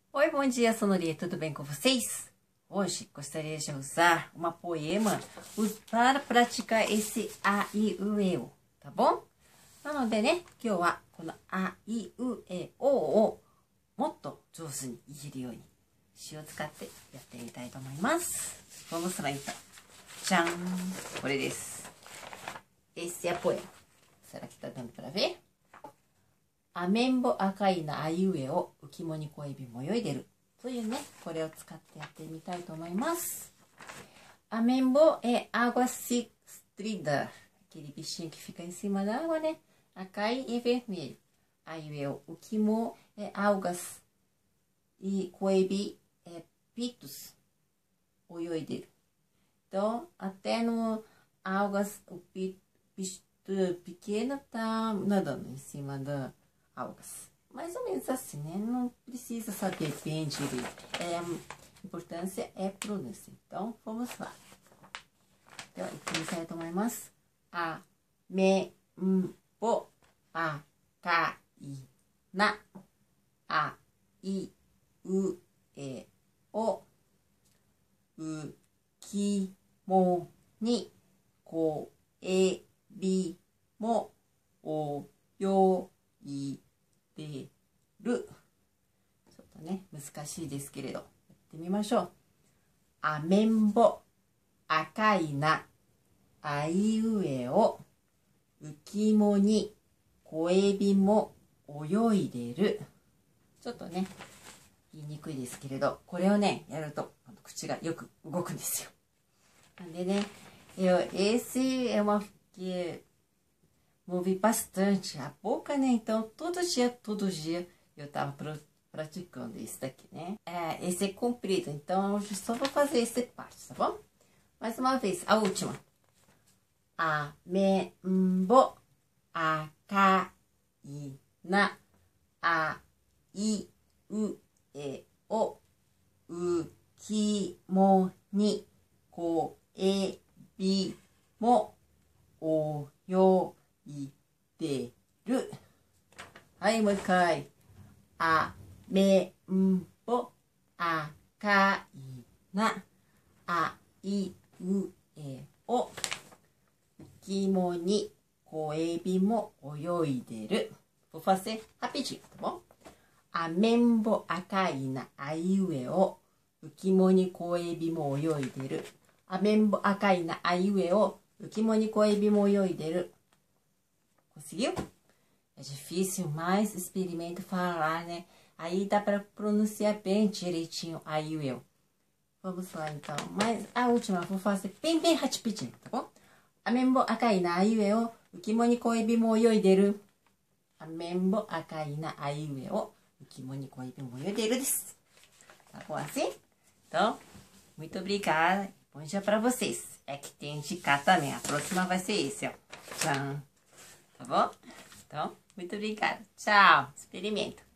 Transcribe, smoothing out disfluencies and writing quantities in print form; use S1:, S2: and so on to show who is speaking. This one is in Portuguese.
S1: Oi, bom dia, Sonoria, tudo bem com vocês? Hoje gostaria de usar uma poema para praticar esse a, i, u, e, o, tá bom? なのでね、今日はこのあ、い、う、え、おをもっと上手に言えるように詩を使ってやってみたいと思います。Vamos lá então. じゃん、これです。Esse é a poema. Será que tá dando para ver? あめんぼ赤いなあいうえを浮きもに小エビも泳いでるというね、これを使ってやってみたいと思います。A membo é água cistrida, aquele bichinho que fica em cima da água, né? Acai é vermelho. Aí o kimo é algas e koebi é pitos, oioideiro. Então, até no algas, o bicho pequeno tá nadando em cima da algas. Mais ou menos assim, né? Não precisa saber bem direito. A importância é pronúncia. Então, vamos lá. Então, começar a tomar mais. A, me, bo, a, ka, i, na. A, i, u, e, o. U, ki, mo, ni. Ko, e, bi, mo, o, yo, i,でる。ちょっとね、難しいですけれど、やってみましょう。あめんぼ、赤いな、あいうえお、浮きもに、小エビも泳いでる。ちょっとね、言いにくいですけれど、これをね、やると、口がよく動くんですよ。なんでné, esse é uma que movi bastante a boca, né? Então, todo dia eu tava praticando isso daqui, né? Esse é comprido, então eu só vou fazer esse parte, tá bom? Mais uma vez, a última. A, me, bo, a, ka, i, na, a, i, u, e, o, u, ki, mo, ni, ko, e, bi, mo, o, yo,いてる。はい、もう一回。あめんぼ、あかいな、あいうえお、浮きもに、小エビも泳いでる。Vou fazer rapidinho, tá bom? あめんぼ赤いな、あいうえお、浮きもに小エビも泳いでる。あめんぼ赤いな、あいうえお、浮きもに小エビも泳いでる。Conseguiu? É difícil, mas experimenta falar, né? Aí dá para pronunciar bem direitinho aí o eu. Vamos lá, então. Mas a última, vou fazer bem rapidinho, tá bom? A membo akai na ai u e o, ukimo ni koebi mo oyoideru. A membo akai na ai u e o, ukimo ni koebi mo oyoideru desu. Tá bom assim? Então, muito obrigada. Bom dia para vocês. É que tem de cá também. A próxima vai ser esse, ó. Tchau. Tá bom? Então, muito obrigada. Tchau. Experimenta.